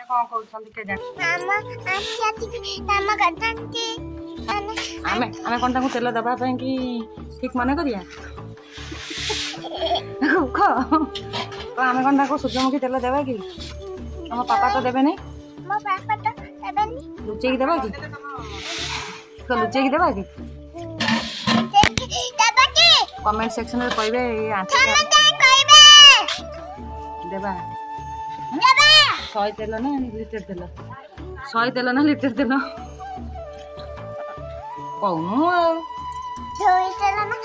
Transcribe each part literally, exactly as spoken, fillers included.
कौन कहउछंती के जाने मामा आसियाती मामा गदंती आमे आमे कोन ताको तेल दबा पई कि ठीक मने करिया खो तो आमे कोन ताको सूर्यमुखी तेल देबा कि हम पापा तो देबे नहीं मो पापा तो देबेनी लुचे की देबा कि तो लुचे की देबा कि देबा कि कमेंट सेक्शन में कहबे आंटी कमेंट कहबे देबा देबा सौ तेल ना लीटर तेल सौ तेल ना लीटर तेल कहूनु जोई चला ना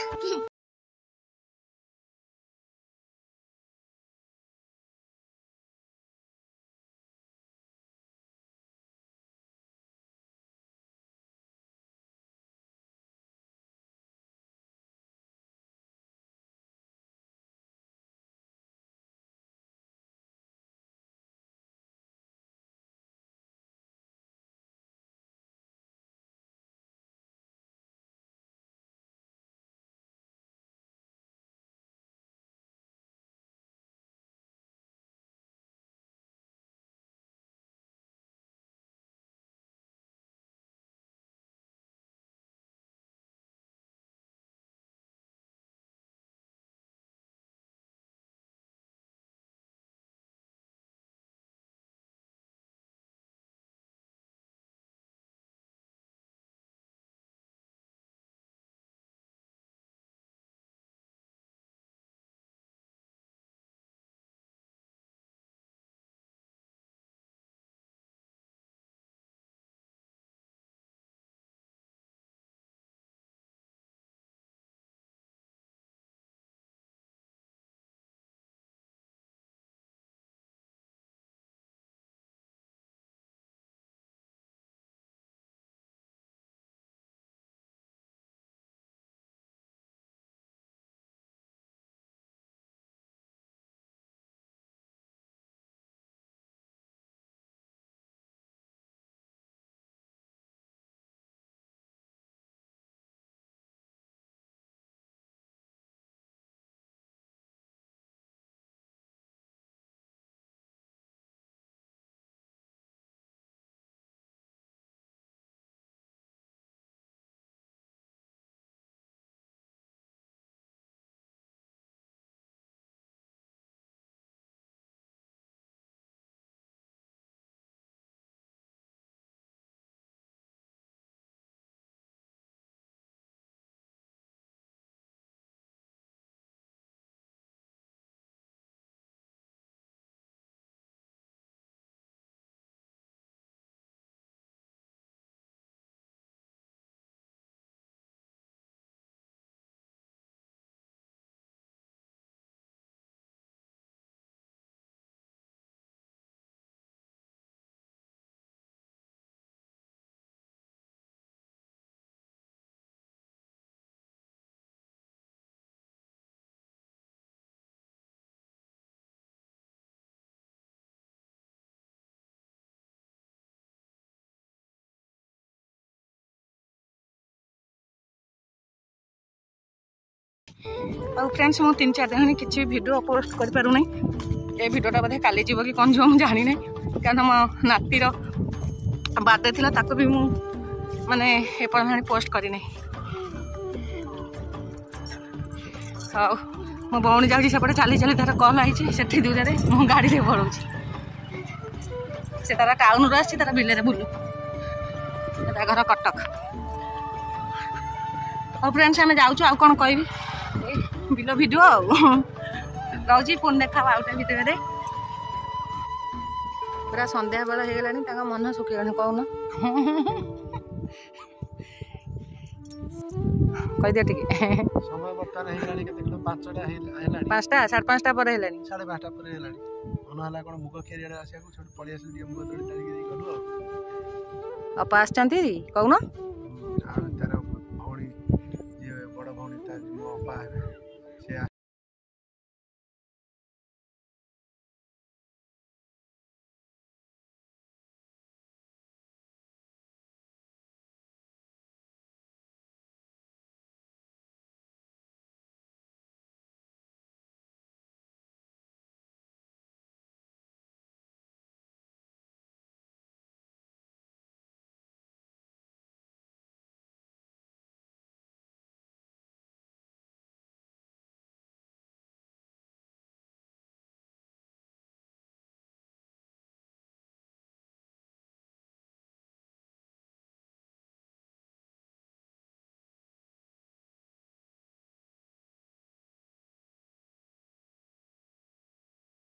और फ्रेंड्स मु तीन चार दिन किसी वीडियो पोस्ट कर पार नहीं ए वीडियोटा बोधे काली जीव कि कौन जीव जानी ना क्या मो नातीर बर्थडे थी ताको भी मु माने एपण पोस्ट करनी हाँ मो भौणी जाऊँगी सेपटे चली चली तार कल आई से दूर मु गाड़ी से पड़ू से तार टाउन रू आसी तार बिल बुलू घर कटक और फ्रेंड्स आम जाऊँ आउ कौन कह बिल भिडियो रोची पुणी देखा आउटा भितर पूरा संध्या बेला हो गला मन सुखीगला कौन कह दिया टी समय बर्तमान हेलानी के देखलो पाँचटा हेलानी पाँचटा साढ़े पाँचटा पर हेलानी साढ़े पाँचटा पर हेलानी मन हला कोन मुख खेरिया आसिया को छोट पड़ी आसी दिया मुख तोड़ी तारी के गलु अब आछंती कौन तार भौणी जे बड़ भौणी तार मो अपा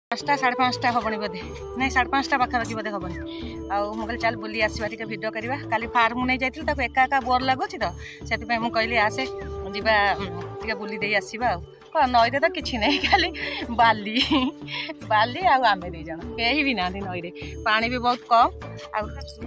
पाँचटा साढ़े पाँचटा हेनी बोधे नहीं साढ़े पाँचटा पाखापाखि बोधे हेनी आउ मुझे चल बुली आसवा टे भिड करवा काली फार्म नहीं जाती एका एका बोर लगुच तो से मुझे कहली आसे जा बुली दे आसवा कौन नई तो किसी नहीं खाली बाली बाली आम दी जन कहीं भी ना नई पानी भी बहुत कम आ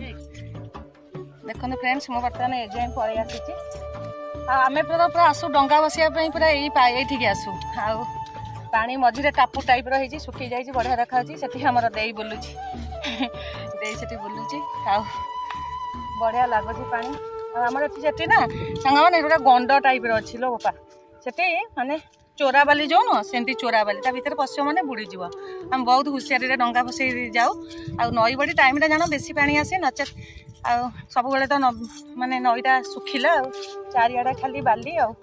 देखो फ्रेंड्स मो बर्तमान एजाए पलि आसी आम पूरा पूरा आसू डंगा बसाई पूरा ये आसू आ पानी मझे टापू टाइप रही सुखी जाइए बढ़िया देखा से आमर दे बुलूँ दे से बुलूँ आ बढ़िया लगुच पानी आमर से ना सांग मैंने गोटे गंड टाइप अच्छी लो बापा से माने चोरा बाली जो नुह सेमती चोरा बाली भितर पशु मैंने बुड़ीज आम बहुत हुशियारी डंगा फसई जाऊ आ नई बड़ी टाइम जान बेसी पानी आसे नचे आ सब बेले तो माने नईटा सुखिला चारिआडे खाली बाली आ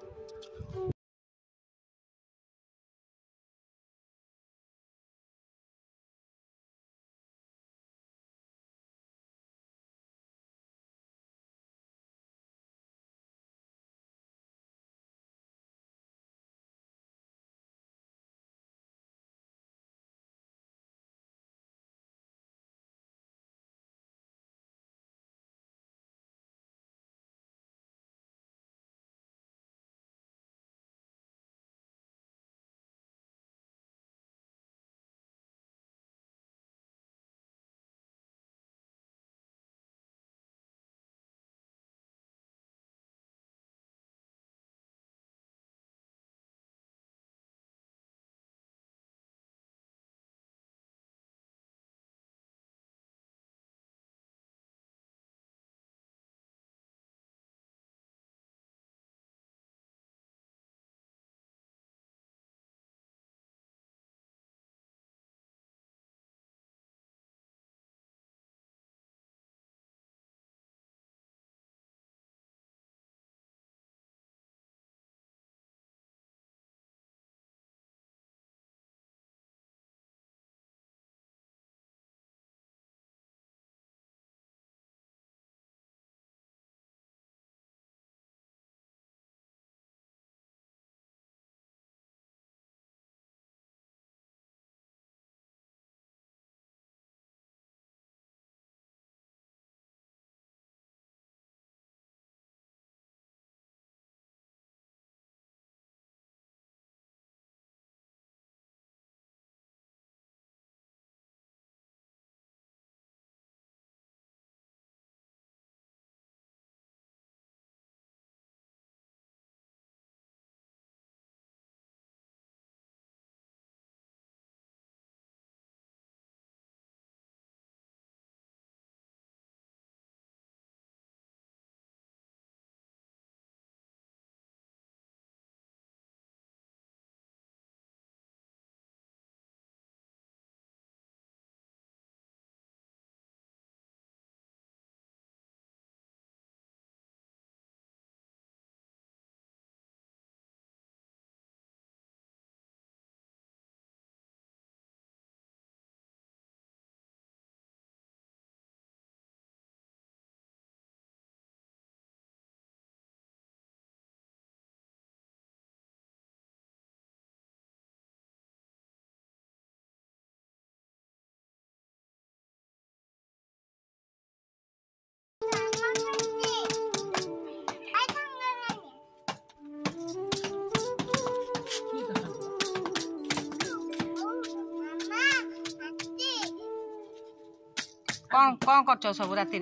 कौन कौन कर सब राति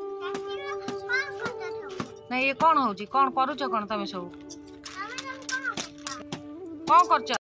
नहीं ये कौन हो कौन करुच कौन तुम सब कौन कर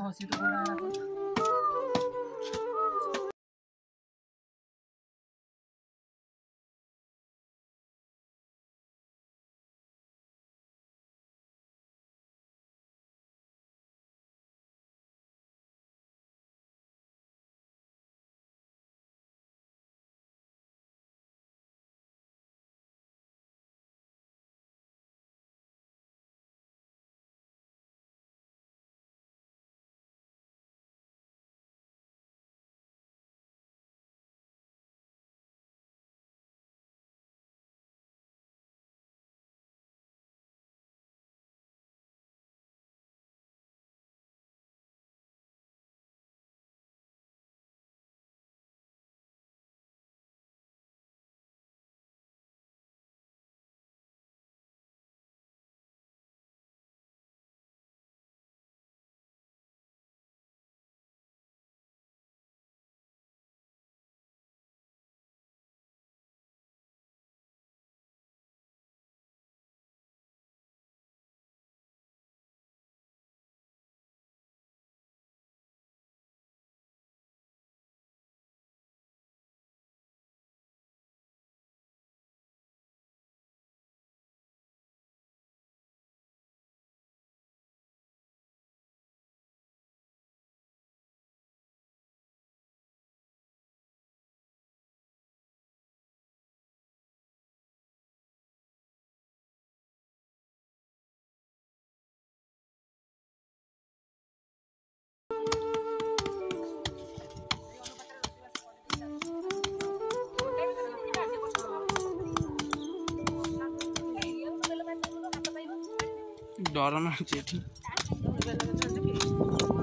घसी तो गोड़ा रहा डर ना